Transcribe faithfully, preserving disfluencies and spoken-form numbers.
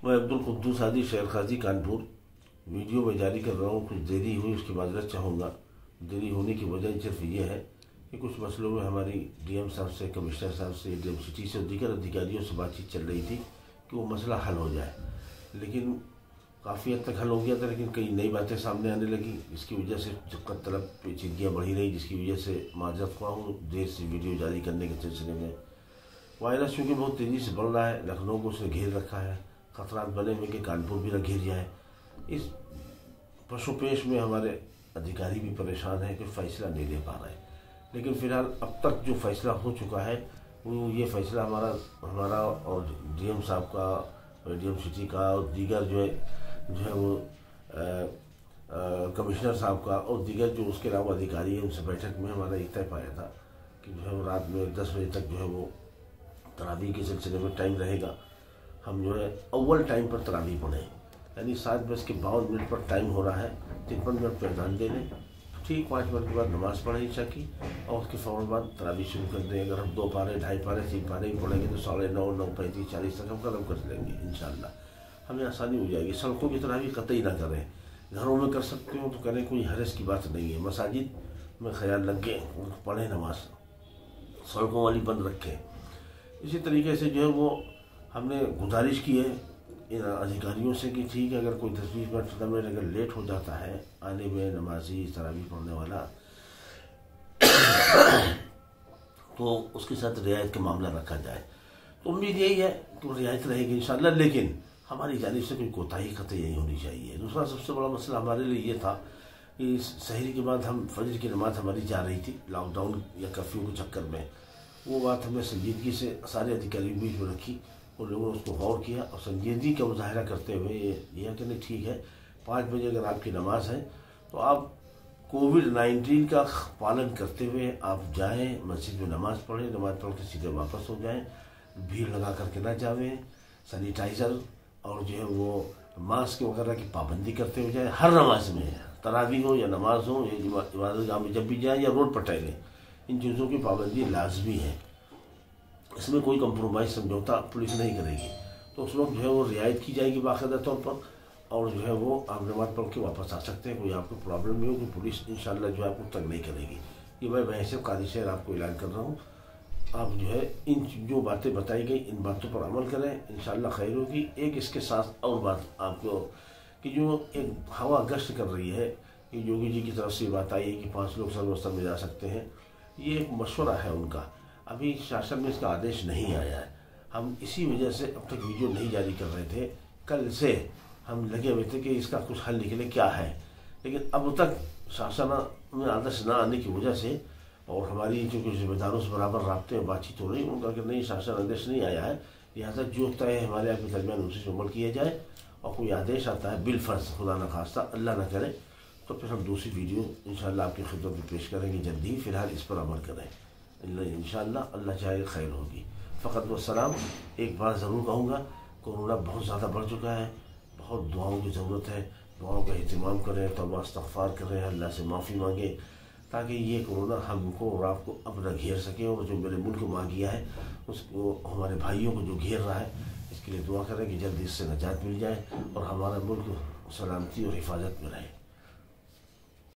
मैं अब्दुल कुद्दूस हादी शेर खाजी कानपुर वीडियो में जारी कर रहा हूँ। कुछ देरी हुई उसकी माजरत चाहूँगा। देरी होने की वजह सिर्फ ये है कि कुछ मसलों में हमारी डीएम साहब से, कमिश्नर साहब से, डीएम सिटी से और दीगर अधिकारियों से बातचीत चल रही थी कि वो मसला हल हो जाए, लेकिन काफ़ी हद तक हल हो गया था, लेकिन कई नई बातें सामने आने लगी। इसकी वजह से दिक्कत तलब पेचीदगियाँ बढ़ी रही, जिसकी वजह से माजरत हुआ हूँ देर से वीडियो जारी करने के सिलसिले में। वायरस चूँकि बहुत तेज़ी से बढ़ रहा है, लखनऊ को उसने घेर रखा है, खतरात बने हुए कि कानपुर भी घेर दिया है। इस पशुपेश में हमारे अधिकारी भी परेशान हैं कि फ़ैसला नहीं ले पा रहे, लेकिन फ़िलहाल अब तक जो फ़ैसला हो चुका है वो ये फ़ैसला हमारा हमारा और डीएम साहब का, डीएम सिटी का और दीगर जो है जो है वो कमिश्नर साहब का और दीगर जो उसके अलावा अधिकारी हैं उनसे बैठक में हमारा ये तय पाया था कि जो है वो रात में दस बजे तक जो है वो तरावी के सिलसिले में टाइम रहेगा। हम जो है अव्वल टाइम पर तरावी पढ़ें, यानी सात बज के बावन मिनट पर टाइम हो रहा है, तिरपन मिनट पर अजान दे लें, ठीक पाँच मिनट के बाद नमाज़ पढ़ें ईशा की और उसके फ़ौरन बाद तरावी शुरू कर दें। अगर हम दो पारे, ढाई पारे, तीन पारे ही पढ़ेंगे तो साढ़े नौ नौ पैंतीस चालीस तक हम ख़त्म कर लेंगे इंशाअल्लाह। हमें आसानी हो जाएगी। सड़कों की तरावी कतई ना करें, घरों में कर सकते हो तो करें, कोई हरज की बात नहीं है। मसाजिद में ख्याल लगे पढ़ें, नमाज सड़कों वाली बंद रखें। इसी तरीके से जो है वो हमने गुजारिश की है इन अधिकारियों से कि ठीक है, अगर कोई दस बीस मिनट पंद्रह मिनट अगर लेट हो जाता है आने में नमाजी तरावी पढ़ने वाला तो उसके साथ रियायत का मामला रखा जाए। तो उम्मीद यही है कि रियायत रहेगी इंशाअल्लाह, लेकिन हमारी जानिब से कोई कोताही कतई नहीं होनी चाहिए। दूसरा सबसे बड़ा मसला हमारे लिए ये था कि सहरी के बाद हम फजर की नमाज हमारी जा रही थी लॉकडाउन या कर्फ्यू के चक्कर में। वो बात हमने संजीदगी से सारे अधिकारियों के बीच में रखी, उन लोगों ने उसको गौर किया और संजीदगी का मुजाहरा करते हुए ये यह कि नहीं ठीक है, पाँच बजे अगर आपकी नमाज है तो आप कोविड नाइन्टीन का पालन करते हुए आप जाएं, मस्जिद में नमाज़ पढ़ें, नमाज पढ़ के सीधे वापस हो जाएं, भीड़ लगा करके ना जावें, सैनिटाइज़र और जो है वो मास्क वगैरह की पाबंदी करते हुए जाएँ। हर नमाज में, तरावी हो या नमाज हो या इबादत गाह में जब भी जाएँ या रोड पर टहलें, इन चीज़ों की पाबंदी लाजमी है। इसमें कोई कंप्रोमाइज़ समझौता पुलिस नहीं करेगी, तो उस वक्त जो है वो रियायत की जाएगी बाकायदा तौर पर, और जो है वो आप नमाज पढ़ के वापस आ सकते हैं। कोई आपको प्रॉब्लम नहीं होगी, पुलिस इंशाअल्लाह जो है आपको तंग नहीं करेगी। ये मैं वैसे क़ादी शहर आपको ऐलान कर रहा हूँ। आप जो है इन जो बातें बताई गई इन बातों पर अमल करें, इंशाअल्लाह खैर होगी। एक इसके साथ और बात आपको कि जो एक हवा गश्त कर रही है कि योगी जी की तरफ से बात आई है कि पाँच लोग सर्वस्था में जा सकते हैं, ये एक मशवरा है उनका, अभी शासन में इसका आदेश नहीं आया है। हम इसी वजह से अब तक वीडियो नहीं जारी कर रहे थे। कल से हम लगे हुए थे कि इसका कुछ हल निकले क्या है, लेकिन अब तक शासन में आदेश ना आने की वजह से और हमारी जो कुछ जिम्मेदारों से बराबर राब्ते में बातचीत हो रही, उनका कि नहीं शासन आदेश नहीं आया है, लिहाजा जो तय है हमारे आपके दरमियान उसी से अमल किया जाए। और कोई आदेश आता है बिलफर्ज, खुदा न खास्ता अल्लाह न करे, तो फिर हम दूसरी वीडियो इंशाअल्लाह आपकी खिदमत में पेश करेंगे जल्दी ही। फ़िलहाल इस पर अमल करें, इंशाअल्लाह अल्लाह चाहे खैर होगी। फ़कत व सलाम। एक बात ज़रूर कहूँगा, कोरोना बहुत ज़्यादा बढ़ चुका है, बहुत दुआओं की ज़रूरत है। दुआओं का एहतिमाम करें, तौबा इस्तग़फ़ार करें, अल्लाह से माफ़ी मांगें ताकि ये कोरोना हमको और आपको अब न घेर सके, और जो मेरे मुल्क को मांग गया है उसको हमारे भाइयों को जो घेर रहा है, इसके लिए दुआ करें कि जल्दी इससे नजात मिल जाए और हमारा मुल्क सलामती और हिफाजत में रहे।